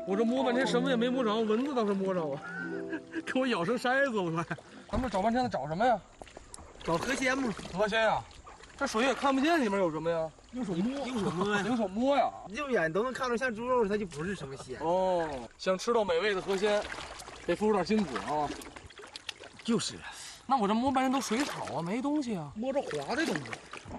我这摸半天什么也没摸着，蚊子倒是摸着啊，给我咬成筛子，我快！咱们找半天的找什么呀？ 找河鲜吗？ 河鲜呀，这水也看不见里面有什么呀，用手摸， 用手摸呀， 用手摸呀， 肉眼都能看出像猪肉，它就不是什么鲜。 哦，想吃到美味的河鲜，得付出点辛苦啊。 就是， 那我这摸半天都水草啊，没东西啊，摸着滑的东西。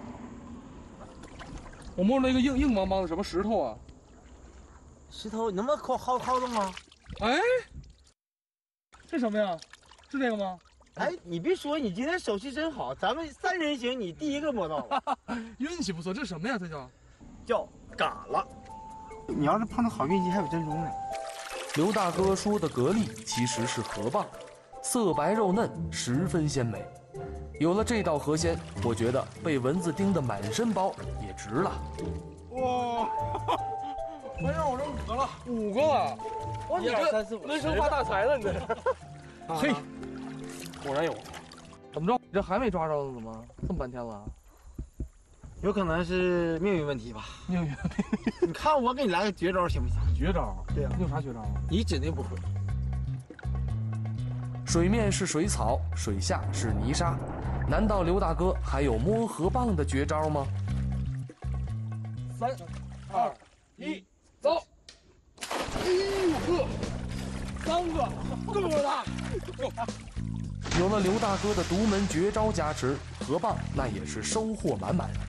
我摸着一个硬邦邦的什么石头啊？ 石头能不能薅动吗？ 哎，这什么呀？是这个吗？ 哎，你别说，你今天手气真好，咱们3人行，你第一个摸到了， 运气不错。这什么呀？这叫嘎了。你要是碰到好运气，还有珍珠呢。 刘大哥说的蛤蜊其实是河蚌，色白肉嫩，十分鲜美。有了这道河鲜，我觉得被蚊子叮得满身包也值了。 哇！哎呀，我这5个了，5个了！哇，你 1、2、3、4、5， 闷声发大财了，你这是！嘿，果然有。怎么着？你这还没抓着呢？怎么这么半天了？ 有可能是命运问题吧。 命运， 你看我给你来个绝招行不行？ 绝招？ 对呀， 你有啥绝招？ 你指定不会。 水面是水草，水下是泥沙，难道刘大哥还有摸河蚌的绝招吗 ？3、2、1，走！哎呦呵，3个，这么大！ 有了刘大哥的独门绝招加持，河蚌那也是收获满满。